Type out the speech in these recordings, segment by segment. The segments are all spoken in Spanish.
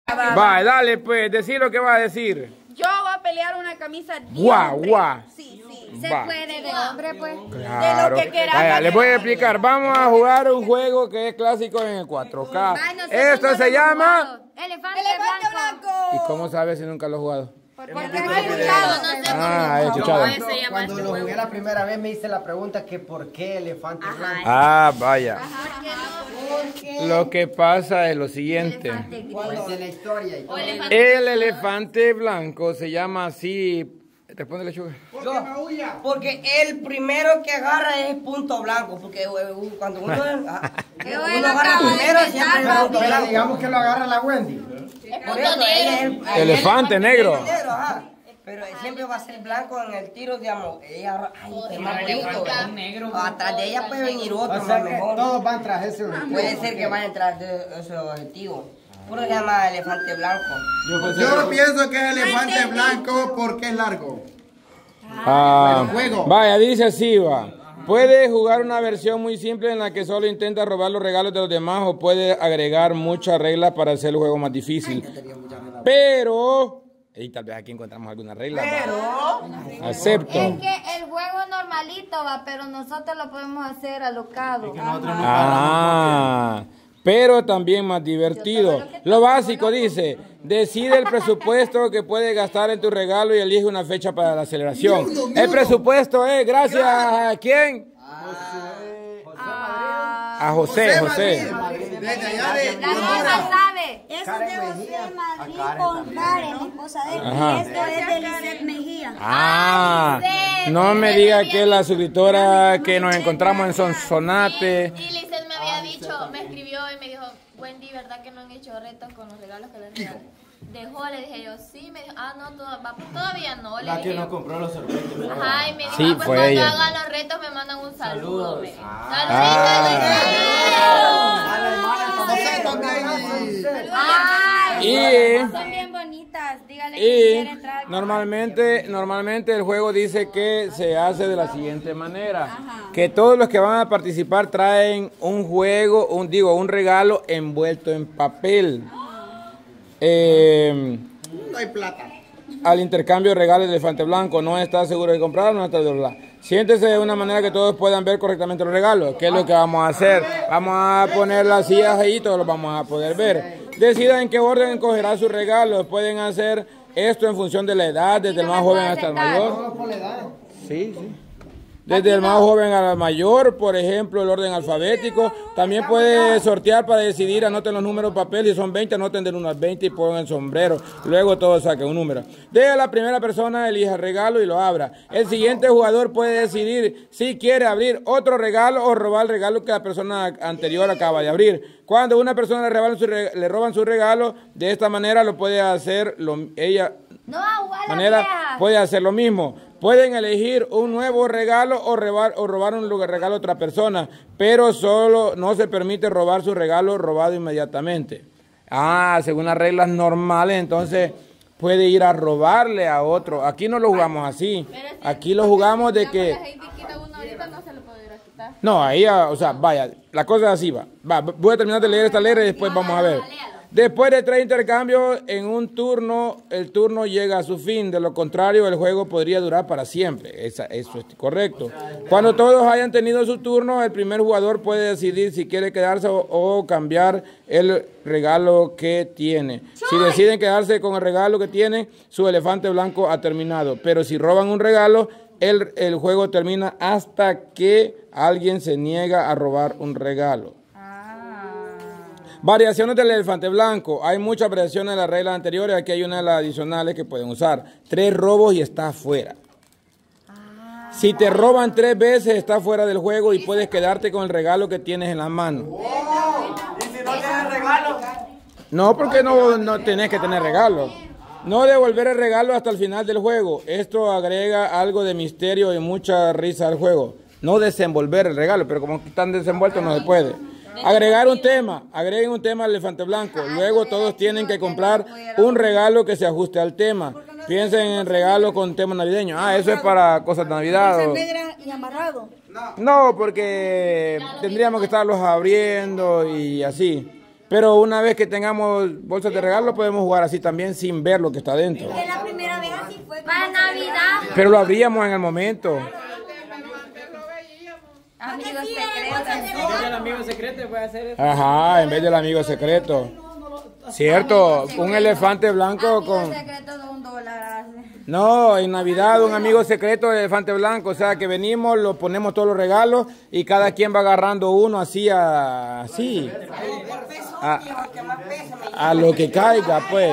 Va, dale pues, decí lo que va a decir. Yo voy a pelear una camisa de Guau. Sí. Se puede de hombre, pues. Claro. De lo que queramos. Vaya, les voy a explicar. Vamos a jugar un juego que es clásico en el 4K. Esto se llama... Elefante blanco. ¿Y cómo sabes si nunca lo he jugado? Porque no he escuchado. He escuchado. Cuando lo jugué la primera vez me hice la pregunta que por qué elefante blanco. Ah, vaya. Lo que pasa es lo siguiente. Cuente la historia y todo. El elefante blanco se llama así. Responde Lechuga. Porque el primero que agarra es punto blanco, porque cuando uno agarra primero siempre es punto blanco. Digamos que lo agarra la Wendy. Por eso ella es el Elefante negro. ajá. Pero siempre va a ser blanco en el tiro, digamos. Ella, es más bonito. Atrás de ella puede venir otro, O sea más que mejor. todos van tras ese objetivo. Puede ser que vayan tras de ese objetivo. Puro se llama elefante blanco. Yo pienso que es elefante blanco porque es largo. Vaya, dice así, va. Puede jugar una versión muy simple en la que solo intenta robar los regalos de los demás o puede agregar muchas reglas para hacer el juego más difícil. Pero... Y tal vez aquí encontramos alguna regla. Acepto. Es que el juego normalito va, pero nosotros lo podemos hacer alocado. Pero también más divertido. Lo básico dice, decide el presupuesto que puedes gastar en tu regalo y elige una fecha para la celebración. El presupuesto es, gracias a quién? A José. La norma sabe. Eso es de José Madrid con Karen, la esposa de él. Ajá. Y esto es de Lisette Mejía. No me diga que es la suscriptora que nos encontramos en Sonsonate. Y Lisette me había dicho, me escribió y me dijo, Wendy, ¿verdad que no han hecho retos con los regalos que les regalan? Dejó, le dije yo, sí, me dijo, no, todavía no. La que nos compró los sorbetes. Ajá, y me dijo, Sí, pues fue cuando ella. hagan los retos me mandan un saludo. Son bien bonitas. Dígale que quiere entrar. Normalmente el juego dice que se hace de la siguiente manera. Que todos los que van a participar traen un juego, un regalo envuelto en papel. No hay plata. Al intercambio de regalos de elefante blanco, no está seguro de comprar, no está de verdad. Siéntese de una manera que todos puedan ver correctamente los regalos. ¿Qué es lo que vamos a hacer? Vamos a poner las sillas ahí, todos los vamos a poder ver. Decida en qué orden cogerá sus regalos. Pueden hacer esto en función de la edad, desde el más joven hasta el mayor. Sí. Desde el más joven al mayor, por ejemplo, el orden alfabético. También puede sortear para decidir, anoten los números en papel, si son 20, anoten del 1 al 20 y pongan el sombrero. Luego todos saquen un número. Deje a la primera persona, elija el regalo y lo abra. El siguiente jugador puede decidir si quiere abrir otro regalo o robar el regalo que la persona anterior acaba de abrir. Cuando una persona le roban su regalo, de esta manera lo puede hacer puede hacer lo mismo. Pueden elegir un nuevo regalo o robar un regalo a otra persona, pero solo no se permite robar su regalo robado inmediatamente. Según las reglas normales, entonces puede ir a robarle a otro. Aquí no lo jugamos así. Aquí lo jugamos de que... No, ahí, vaya, la cosa es así, va. Voy a terminar de leer esta letra y después vamos a ver. Después de 3 intercambios en un turno, el turno llega a su fin. De lo contrario, el juego podría durar para siempre. Eso es correcto. Cuando todos hayan tenido su turno, el primer jugador puede decidir si quiere quedarse o cambiar el regalo que tiene. Si deciden quedarse con el regalo que tiene, su elefante blanco ha terminado. Pero si roban un regalo, el juego termina hasta que alguien se niega a robar un regalo. Variaciones del elefante blanco. Hay muchas variaciones de las reglas anteriores. Aquí hay una de las adicionales que pueden usar. 3 robos y está afuera. Si te roban 3 veces, está fuera del juego y puedes quedarte con el regalo que tienes en la mano. ¿Y si no tienes regalo? No, porque no tenés que tener regalo. No devolver el regalo hasta el final del juego. Esto agrega algo de misterio y mucha risa al juego. No desenvolver el regalo, pero como están desenvueltos no se puede. Agreguen un tema al elefante blanco. Luego todos tienen que comprar un regalo que se ajuste al tema. Piensen en regalo con tema navideño. Eso es para cosas de Navidad. ¿Y amarrado? No, porque tendríamos que estarlos abriendo y así. Pero una vez que tengamos bolsas de regalo, podemos jugar así también sin ver lo que está dentro. Que la primera vez así fue. Para Navidad. Pero lo abríamos en el momento. Amigos En vez del amigo secreto puede hacer eso. Ajá, en vez del amigo secreto. Cierto, un elefante blanco con... secreto de $1. No, en Navidad un amigo secreto de elefante blanco, o sea que venimos, lo ponemos todos los regalos y cada quien va agarrando uno así a lo que caiga, pues.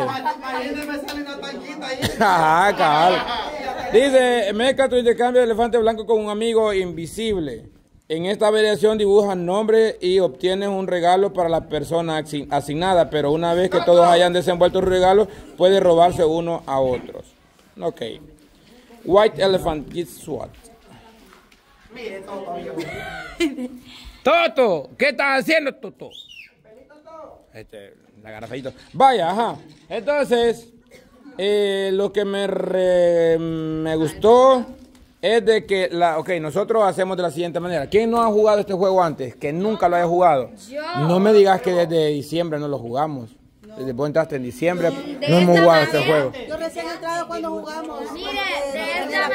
Ajá, cabal. Dice, mezcla tu intercambio de elefante blanco con un amigo invisible. En esta variación dibujas nombre y obtienes un regalo para la persona asignada, pero una vez que todos hayan desenvuelto su regalo, puede robarse uno a otros. Ok. White elephant gets what? Mire, Toto, amigo. Toto, ¿qué estás haciendo, Toto? La garrafadito. Vaya, ajá. Entonces, lo que me gustó es de que, nosotros hacemos de la siguiente manera. ¿Quién no ha jugado este juego antes? Que nunca lo haya jugado. No me digas que desde diciembre no lo jugamos. Desde vos entraste en diciembre, no hemos jugado este juego. Yo recién he entrado cuando jugamos. Mire, de esta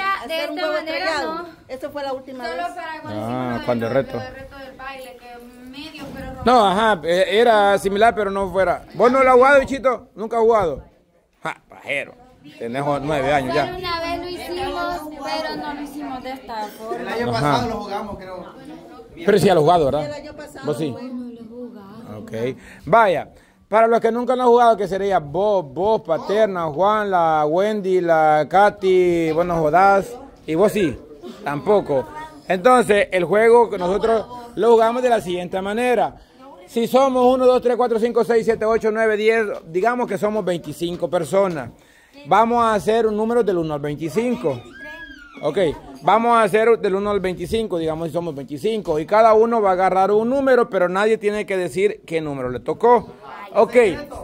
manera no. Esto fue la última vez. Solo para cuando hicimos cuando el reto. del baile, que medio, pero No, ajá, era similar, pero no fuera. ¿Vos no lo has jugado, bichito? ¿Nunca has jugado? Ja, pajero. Tenés 9 años Solo ya. una vez lo hicimos, pero no lo hicimos de esta El forma. año pasado lo jugamos, creo. Pero sí ya lo has jugado, ¿verdad? El año pasado. ¿Vos sí? Ok. Vaya. Para los que nunca lo han jugado, que sería vos, Paterna, Juan, la Wendy, la Katy, bueno, Jodás, y vos sí, tampoco. Entonces, el juego que nosotros lo jugamos de la siguiente manera. Si somos 1, 2, 3, 4, 5, 6, 7, 8, 9, 10, digamos que somos 25 personas. Vamos a hacer un número del 1 al 25. Ok, vamos a hacer del 1 al 25, digamos si somos 25. Y cada uno va a agarrar un número, pero nadie tiene que decir qué número le tocó. Ok,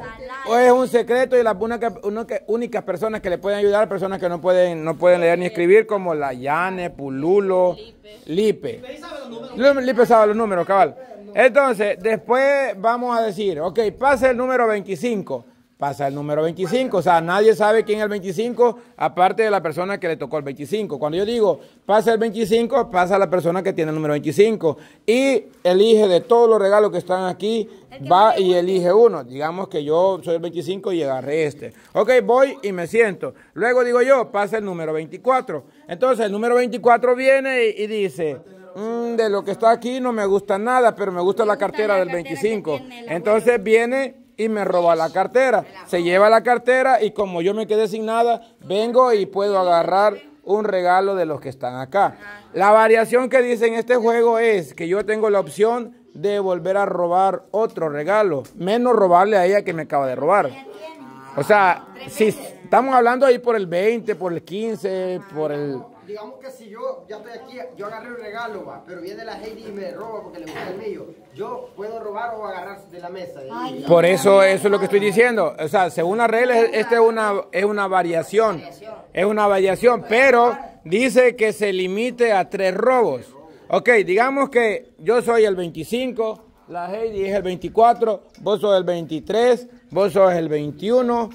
es un secreto y las únicas personas que le pueden ayudar, personas que no pueden leer ni escribir, como la Yane, Pululo, Lipe. Lipe sabe los números, cabal. Entonces, después vamos a decir, ok, pasa el número 25. Pasa el número 25, o sea, nadie sabe quién es el 25, aparte de la persona que le tocó el 25. Cuando yo digo, pasa el 25, pasa la persona que tiene el número 25. Y elige de todos los regalos que están aquí, va y elige uno. Digamos que yo soy el 25 y agarré este. Ok, voy y me siento. Luego digo yo, pasa el número 24. Entonces el número 24 viene y dice, de lo que está aquí no me gusta nada, pero me gusta la cartera del 25. Entonces viene y me roba la cartera, se lleva la cartera y como yo me quedé sin nada, vengo y puedo agarrar un regalo de los que están acá. La variación que dice en este juego es que yo tengo la opción de volver a robar otro regalo, menos robarle a ella que me acaba de robar. O sea, si estamos hablando ahí por el 20, por el 15, por el... Digamos que si yo ya estoy aquí, yo agarré un regalo, va, pero viene la Heidi y me roba porque le gusta el mío. Yo puedo robar o agarrar de la mesa. Por eso es lo que estoy diciendo. O sea, según las reglas, esta es una variación. Es una variación, pero dice que se limite a 3 robos. Ok, digamos que yo soy el 25, la Heidi es el 24, vos sos el 23, vos sos el 21,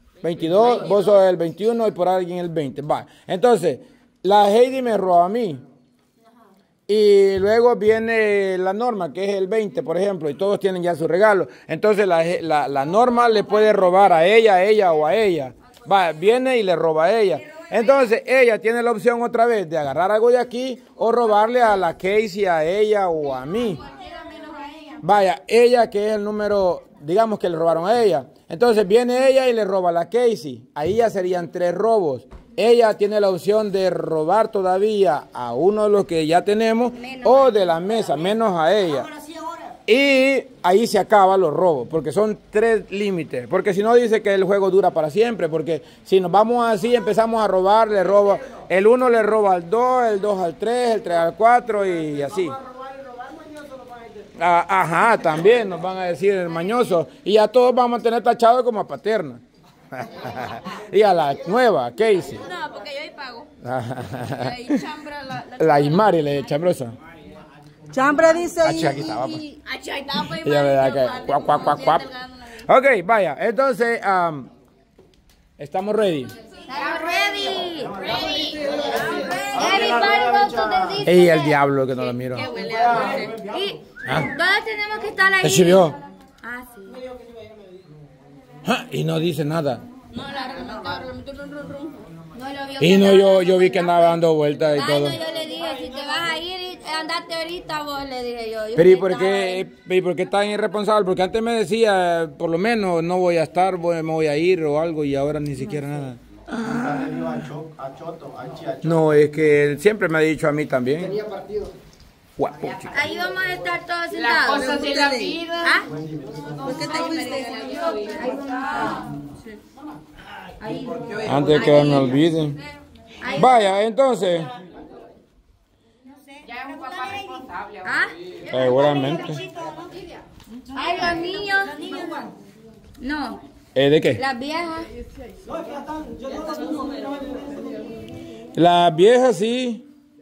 22, vos sos el 21 y por alguien el 20. Va. Entonces, la Heidi me roba a mí. Y luego viene la Norma, que es el 20, por ejemplo, y todos tienen ya su regalo. Entonces la Norma le puede robar a ella o a ella. Va, viene y le roba a ella. Entonces ella tiene la opción otra vez de agarrar algo de aquí o robarle a la Casey, a ella o a mí. Vaya, ella que es el número, digamos que le robaron a ella. Entonces viene ella y le roba a la Casey. Ahí ya serían 3 robos. Ella tiene la opción de robar todavía a uno de los que ya tenemos o de la mesa, menos a ella. Y ahí se acaban los robos, porque son 3 límites. Porque si no dice que el juego dura para siempre, porque si nos vamos así, empezamos a robar, le roba, el 1 le roba al 2, el 2 al 3, el 3 al 4 y así. Ajá, también nos van a decir el mañoso. Y a todos vamos a tener tachado como a Paterna. Y a la nueva, Casey. No, porque yo ahí pago. Ahí chambra la Imari le chambrosa. Chambre dice Aquí estaba, pues. Ahí estaba, pues, Ya verdad que cuap, cuap, cuap, cuap. Ok, vaya, entonces estamos ready. Estamos ready. Everybody go to the disco. Y el diablo que no lo miro. Qué huele a dulce. ¿Y dónde tenemos que estar ahí? ¿Se chivió? Ah, sí. Y no dice nada. No, la reglamento No lo vio. Y no, yo vi que andaba dando vueltas y Ay, todo. no, yo le dije, si te vas a ir, andate ahorita vos, le dije yo. Pero ¿y por qué tan irresponsable? Porque antes me decía, por lo menos no voy a estar, me voy a ir o algo y ahora ni siquiera nada. No, es que él siempre me ha dicho a mí también. Tenía partido. Guapo, chico. Ahí vamos a estar todos Las sentados. cosas de la vida. ¿Ah? ¿Por qué te fuiste? Antes que me olviden. Vaya, entonces. Ya es un papá responsable. ¿Ah? Seguramente. Ay, los niños. No, ¿De qué? las viejas. Las viejas sí.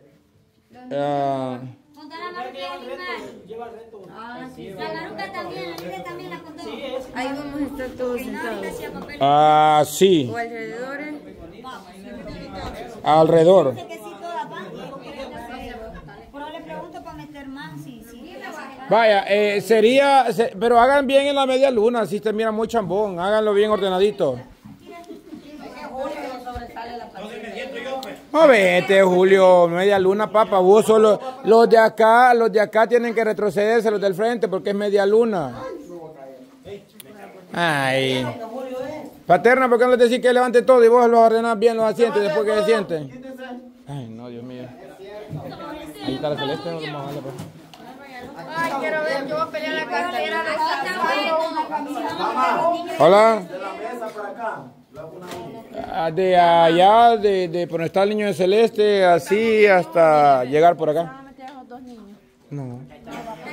Ahí vamos a estar todos sentados. Sí. O alrededor. Alrededor. Que sí, todas van. Pero le pregunto para meter más, sí. Vaya, pero hagan bien en la media luna, así te mira muy chambón, háganlo bien ordenadito. No vete, Julio, media luna, papá, vos solo, los de acá tienen que retrocederse, los del frente, porque es media luna. Ay. Paterna, ¿por qué no les decís que levante todo y vos los ordenás bien los asientos después que se sienten? Ay, no, Dios mío. Ahí está la celeste, no más vale, pues. Ay, quiero ver, yo voy a pelear la cartera de esta. Hola. De allá, de por donde está el niño de celeste, así hasta llegar por acá. No.